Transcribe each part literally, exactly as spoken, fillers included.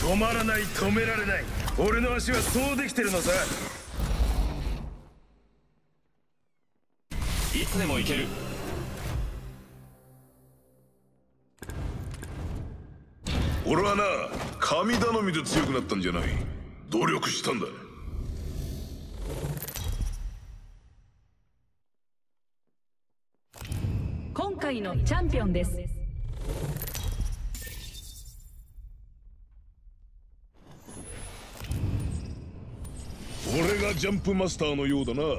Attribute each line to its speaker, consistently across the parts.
Speaker 1: 止まらない、止められない。俺の足はそうできてるのさ。
Speaker 2: いつでも行ける。
Speaker 3: 俺はな、神頼みで強くなったんじゃない。努力したんだ。
Speaker 4: 今回のチャンピオンです。
Speaker 3: 俺がジャンプマスターのようだな。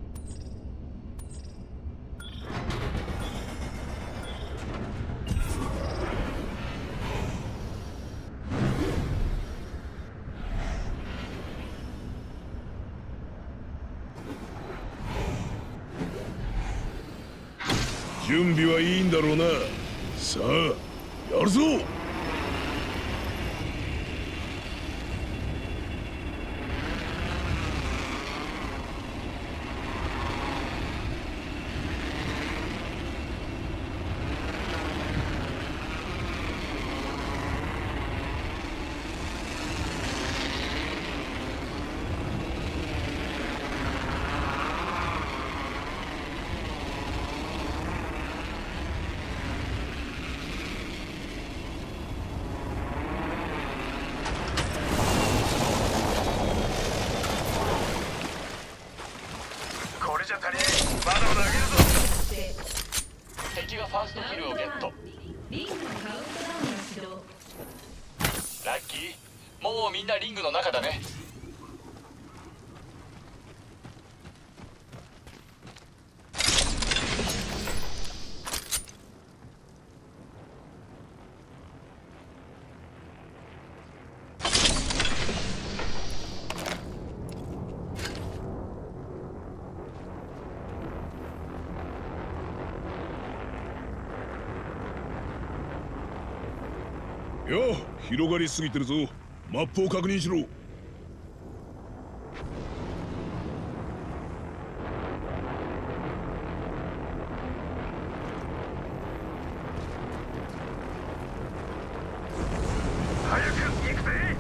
Speaker 3: 準備はいいんだろうな。さあ、やるぞ。
Speaker 2: 敵がファーストキルをゲット。ラッキー、もうみんなリングの中だね。
Speaker 3: よう、広がりすぎてるぞ。マップを確認しろ。
Speaker 1: 早く行くぜ。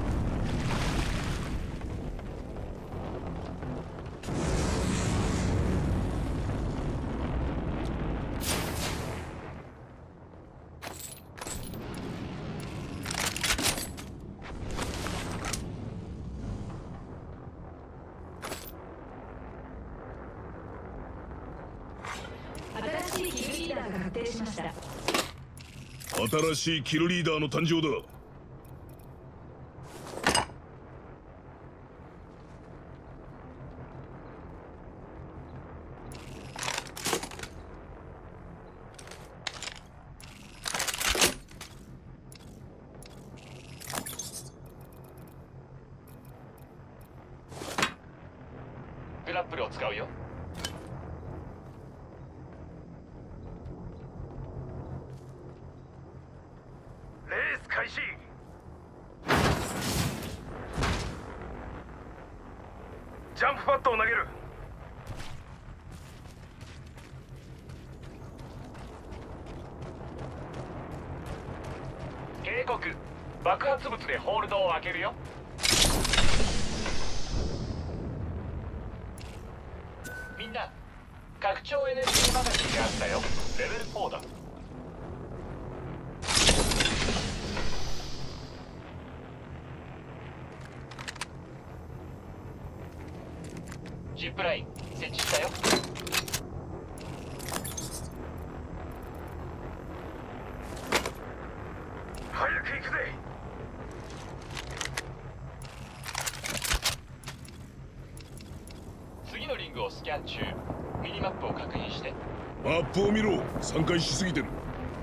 Speaker 4: 新しいキルリーダーが確定しました。
Speaker 3: 新しいキルリーダーの誕生だ。
Speaker 2: グラップルを使うよ。
Speaker 1: レース開始。ジャンプパッドを投げる。
Speaker 2: 警告、爆発物でホールドを開けるよ。みんな、拡張エネルギーマガジンがあったよ。レベルフォーだ。ジップライン設置したよ。
Speaker 1: 早く行くぜ。
Speaker 2: 次のリングをスキャン中。ミニマップを確認して。
Speaker 3: マップを見ろ。さんかいしすぎてる。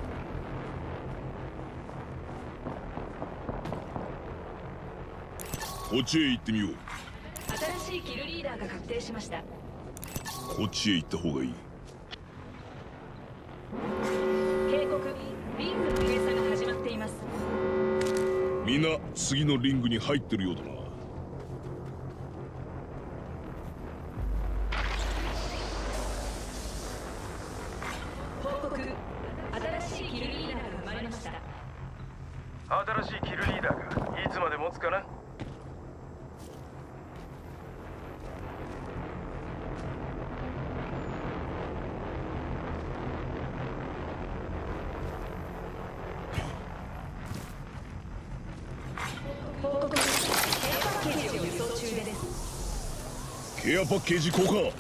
Speaker 3: こっちへ行ってみよう。
Speaker 4: 新しいキルリーダーが確定しました。
Speaker 3: こっちへ行った方がいい。
Speaker 4: 警告、リングの閉鎖が始まっています。
Speaker 3: みんな次のリングに入ってるようだな。
Speaker 4: 報告、新しいキルリーダーが生まれました。
Speaker 1: 新しいキルリーダーがいつまで持つか。 かな。
Speaker 4: 報告です。ケアパッケージを輸送中です。
Speaker 3: ケアパッケージ交換。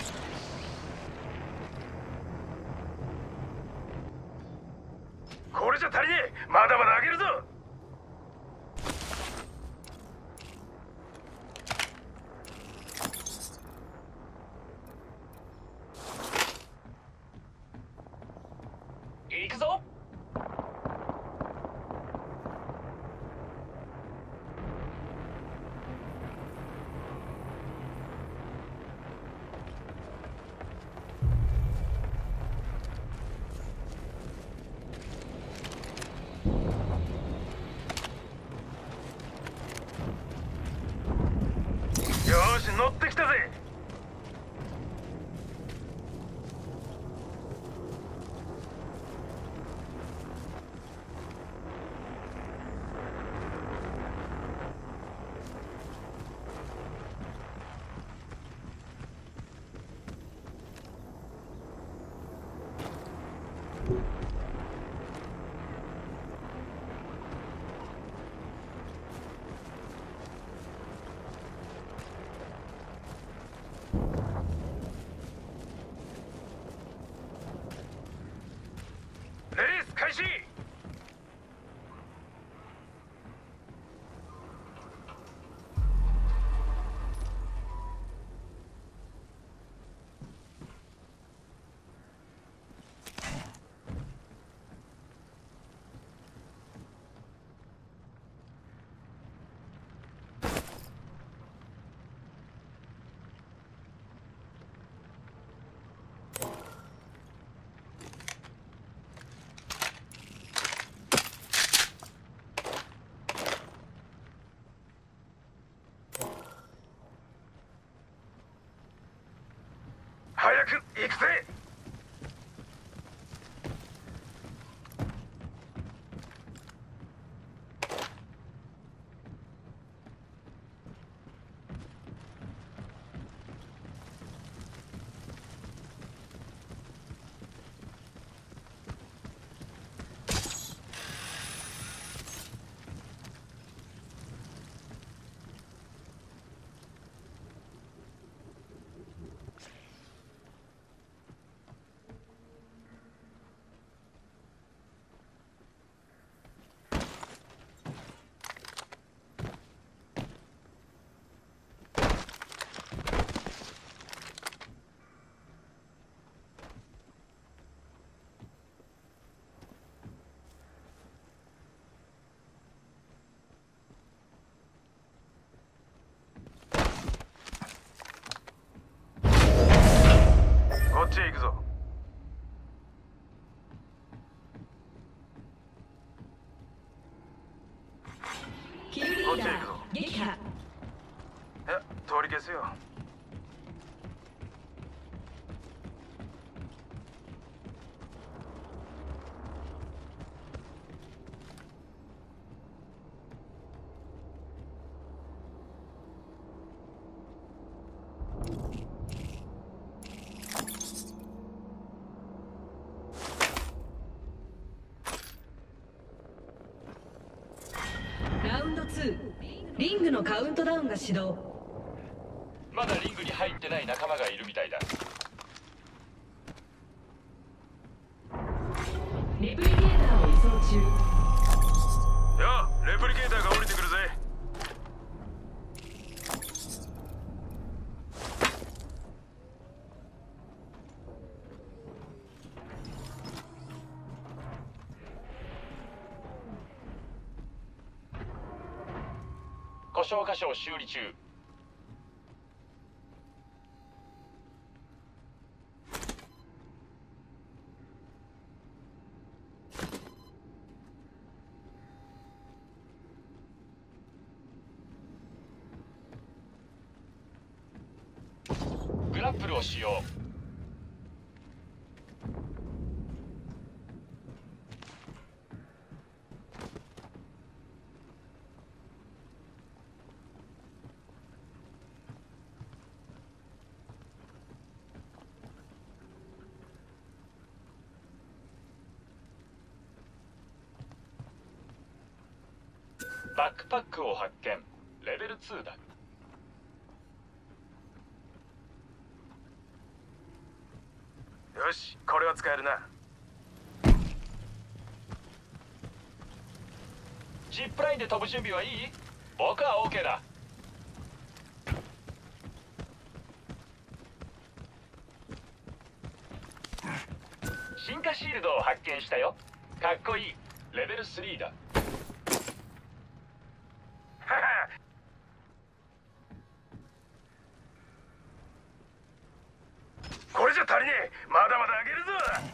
Speaker 1: これじゃ足りねえ。まだまだ上げるぞ。
Speaker 2: 行くぞ。
Speaker 1: よーし、乗ってきたぜ。レース開始。早く行くぜ。こっちへ行くぞ。
Speaker 4: キルリーダー撃破。
Speaker 1: いや、通り消すよ。
Speaker 4: ラウンドツー、リングのカウントダウンが始動。
Speaker 2: まだリングに入ってない仲間がいるみたいだ。
Speaker 4: レプリケーターを移送中。
Speaker 1: よ、レプリケーターが降りてくるぜ。
Speaker 2: 故障箇所を修理中。グラップルを使用。 バックパックを発見。レベルツーだ。
Speaker 1: よし、これは使えるな。
Speaker 2: ジップラインで飛ぶ準備はいい？僕は OK だ。進化シールドを発見したよ。かっこいい。レベルスリーだ。
Speaker 1: これじゃ足りねえ。まだまだあげるぞ。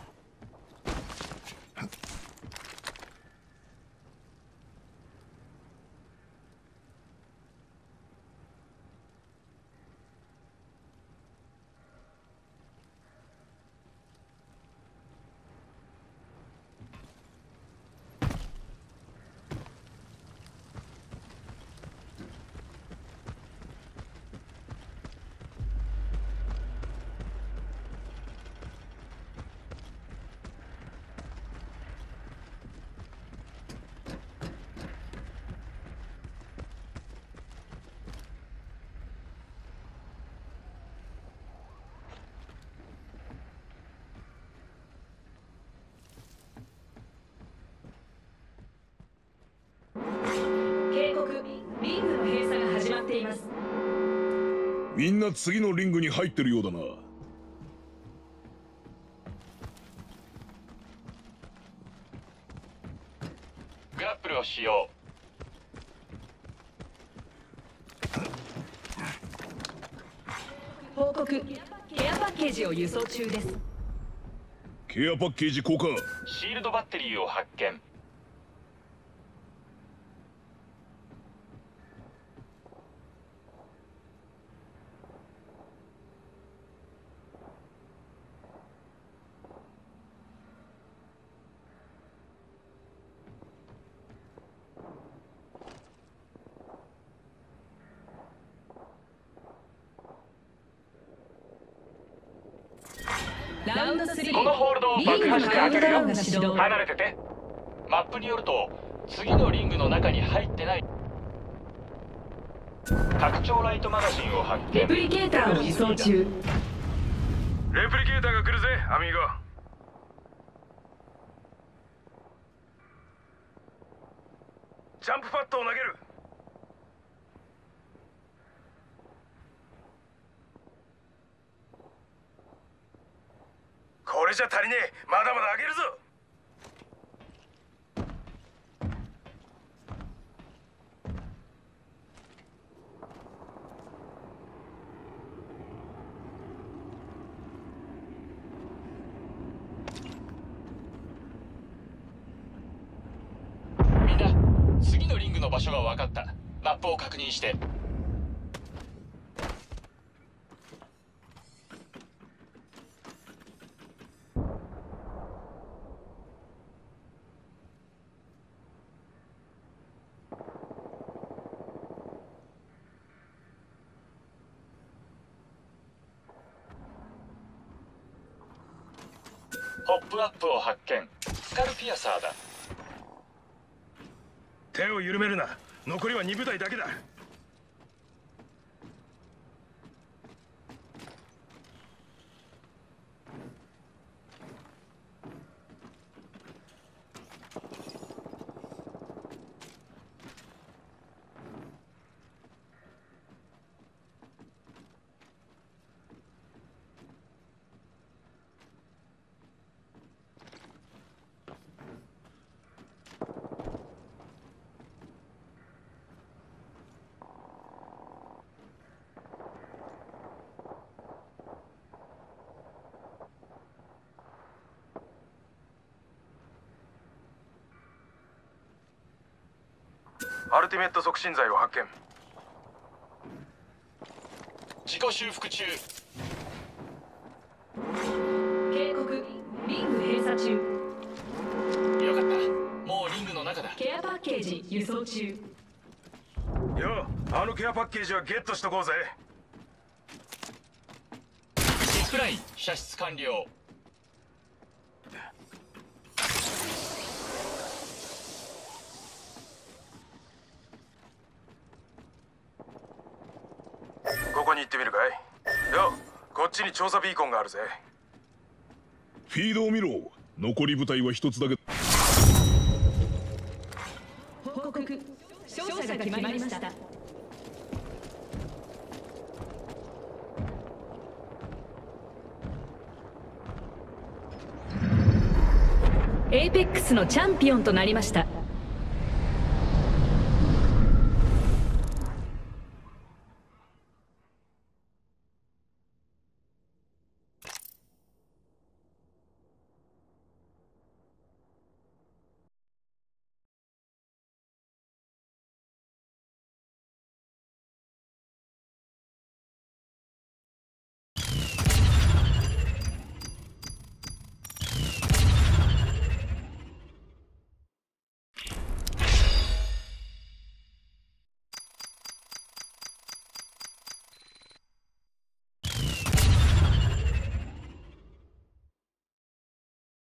Speaker 4: 警告、リングの閉鎖が始まっています。
Speaker 3: みんな次のリングに入ってるようだな。
Speaker 2: グラップルを使用。
Speaker 4: 報告、ケアパッケージを輸送中です。
Speaker 3: ケアパッケージ交換。
Speaker 2: シールドバッテリーを発見。
Speaker 4: ラウンドスリー、
Speaker 2: このホールドを
Speaker 4: リングの
Speaker 2: 爆破して開けるよ
Speaker 4: カウントダウンが始動。
Speaker 2: 離れてて。マップによると次のリングの中に入ってない拡張ライトマガジンを発見。
Speaker 4: レプリケーターを輸送中。
Speaker 1: レプリケーターが来るぜ、アミーゴ。ジャンプパッドを投げる。これじゃ足りねえ。まだまだあげるぞ。
Speaker 2: みんな、次のリングの場所が分かった。マップを確認して。ポップアップを発見。スカルピアサーだ。
Speaker 1: 手を緩めるな。残りはに部隊だけだ。アルティメット促進剤を発見。
Speaker 2: 自己修復中。
Speaker 4: 警告、リング閉鎖中。
Speaker 2: よかった。もうリングの中だ。
Speaker 4: ケアパッケージ輸送中。
Speaker 1: よう、あのケアパッケージはゲットしとこうぜ。
Speaker 2: ジップライン射出完了。
Speaker 5: ってみるかい。よ、こっちに調査ビーコンがあるぜ。
Speaker 3: フィードを見ろ。残り部隊は一つだけ。
Speaker 4: 報告。勝者が決まりました。エイペックスのチャンピオンとなりました。